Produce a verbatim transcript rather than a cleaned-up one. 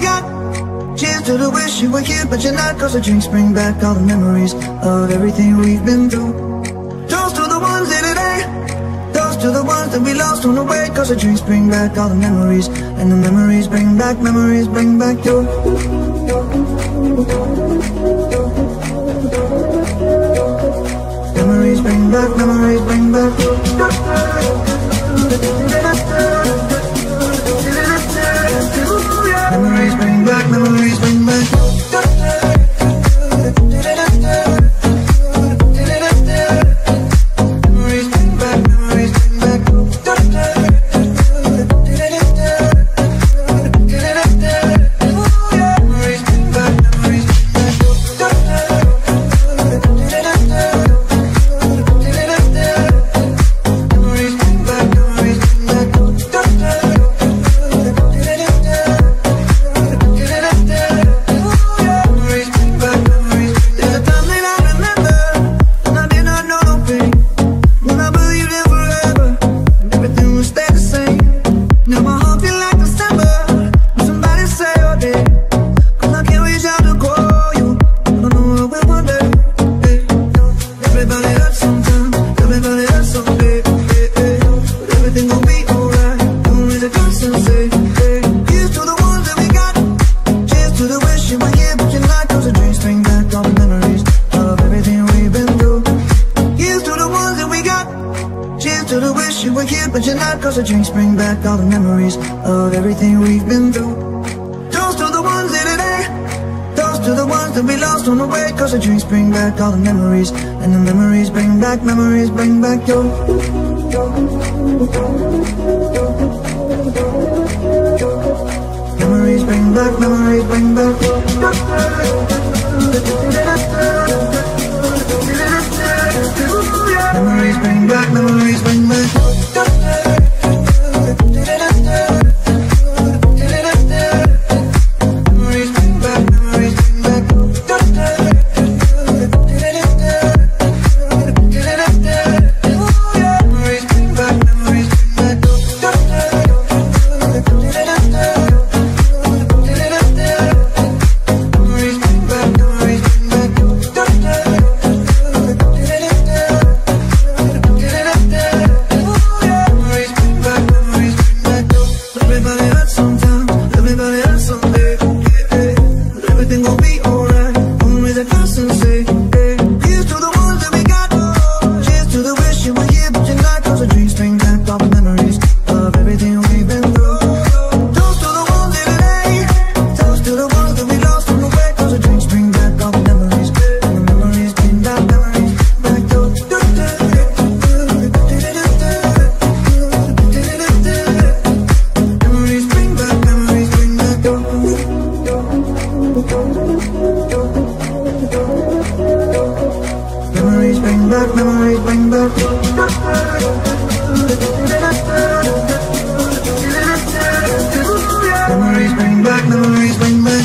got. Cheers to the wish you were here but you're not, cause the drinks bring back all the memories of everything we've been through. Toast to the ones in today, toast to the ones that we lost on the way, cause the drinks bring back all the memories, and the memories bring back, memories bring back you. Memories bring back, memories bring back you. Memories bring back, memories bring back. Memories bring back, memories bring back. Memories bring back, memories bring back. But you're not, cause the drinks bring back all the memories of everything we've been through. Toast to the ones in today, toast to the ones that we lost on the way, cause the drinks bring back all the memories, and the memories bring back, memories bring back you. Memories bring back, memories bring back you. Memories bring back, memories bring back. Memories bring back, memories bring back. Memories bring back, memories bring back.